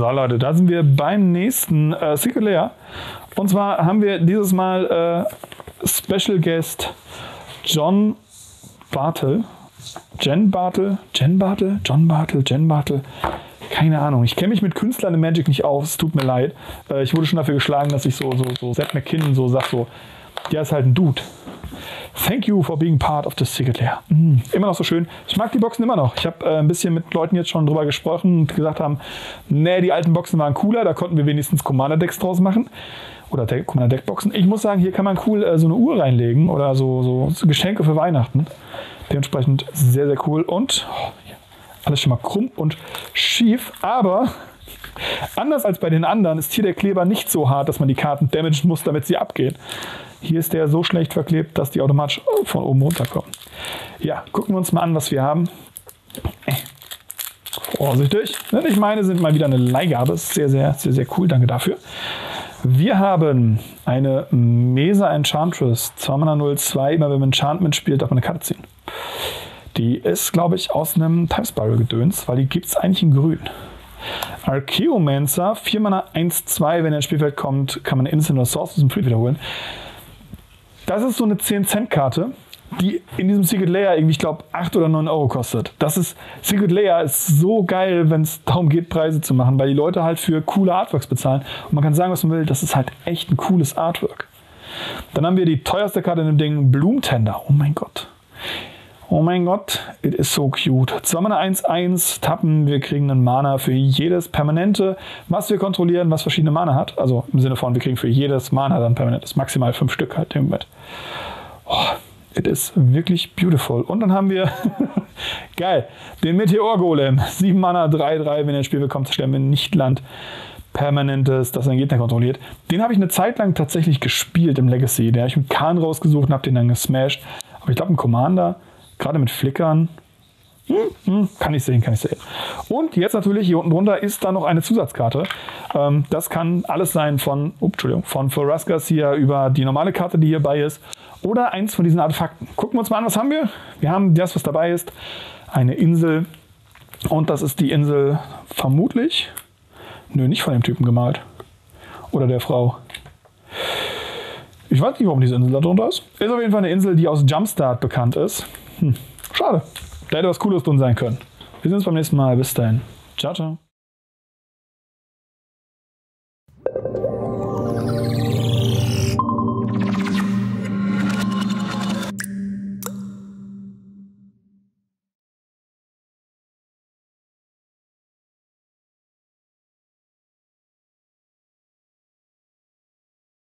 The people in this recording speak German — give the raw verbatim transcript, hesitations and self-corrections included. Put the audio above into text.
So Leute, da sind wir beim nächsten äh, Secret Lair. Und zwar haben wir dieses Mal äh, Special Guest John Bartle. Jen Bartle? Jen Bartle? John Bartle? Jen Bartle? Keine Ahnung. Ich kenne mich mit Künstlern im Magic nicht aus. Es tut mir leid. Äh, ich wurde schon dafür geschlagen, dass ich so, so, so Seth MacKinnon so sag, so, der ist halt ein Dude. Thank you for being part of the Secret Lair. Mm, immer noch so schön. Ich mag die Boxen immer noch. Ich habe äh, ein bisschen mit Leuten jetzt schon drüber gesprochen und gesagt haben, nee, die alten Boxen waren cooler, da konnten wir wenigstens Commander-Decks draus machen. Oder Commander-Deck-Boxen. Ich muss sagen, hier kann man cool äh, so eine Uhr reinlegen oder so, so, so Geschenke für Weihnachten. Dementsprechend sehr, sehr cool. Und oh, alles schon mal krumm und schief, aber anders als bei den anderen ist hier der Kleber nicht so hart, dass man die Karten damagen muss, damit sie abgehen. Hier ist der so schlecht verklebt, dass die automatisch von oben runterkommen. Ja, gucken wir uns mal an, was wir haben. Vorsichtig. Ich meine, sind mal wieder eine Leihgabe. Sehr, sehr, sehr, sehr cool. Danke dafür. Wir haben eine Mesa Enchantress. zwei Mana null zwei. Immer wenn man Enchantment spielt, darf man eine Karte ziehen. Die ist, glaube ich, aus einem Time Spiral Gedöns, weil die gibt es eigentlich in grün. Archaeomancer. vier Mana eins zwei. Wenn er ins Spielfeld kommt, kann man Instant oder Sources im Fried wiederholen. Das ist so eine zehn Cent Karte, die in diesem Secret Lair irgendwie, ich glaube, acht oder neun Euro kostet. Das ist, Secret Lair ist so geil, wenn es darum geht, Preise zu machen, weil die Leute halt für coole Artworks bezahlen. Und man kann sagen, was man will, das ist halt echt ein cooles Artwork. Dann haben wir die teuerste Karte in dem Ding, Bloom Tender. Oh mein Gott. Oh mein Gott, it is so cute. zwei Mana eins eins, tappen, wir kriegen einen Mana für jedes Permanente, was wir kontrollieren, was verschiedene Mana hat. Also im Sinne von, wir kriegen für jedes Mana dann Permanentes, maximal fünf Stück halt im Bett. Oh, it is wirklich beautiful. Und dann haben wir, geil, den Meteor Golem. sieben Mana, drei drei, wenn er ins Spiel bekommt, stellen wir nicht Land. Permanentes, das einen Gegner kontrolliert. Den habe ich eine Zeit lang tatsächlich gespielt im Legacy. Den habe ich mit Kahn rausgesucht und habe den dann gesmashed. Aber ich glaube, ein Commander, gerade mit Flickern, hm, hm, kann ich sehen, kann ich sehen. Und jetzt natürlich, hier unten drunter ist da noch eine Zusatzkarte. Ähm, das kann alles sein von, oh, Entschuldigung, von Foraskas hier über die normale Karte, die hierbei ist, oder eins von diesen Artefakten. Gucken wir uns mal an, was haben wir? Wir haben das, was dabei ist, eine Insel. Und das ist die Insel vermutlich, nö, nicht von dem Typen gemalt. Oder der Frau. Ich weiß nicht, warum diese Insel da drunter ist. Ist auf jeden Fall eine Insel, die aus Jumpstart bekannt ist. Hm, schade. Da hätte was Cooles drin sein können. Wir sehen uns beim nächsten Mal. Bis dahin. Ciao, ciao.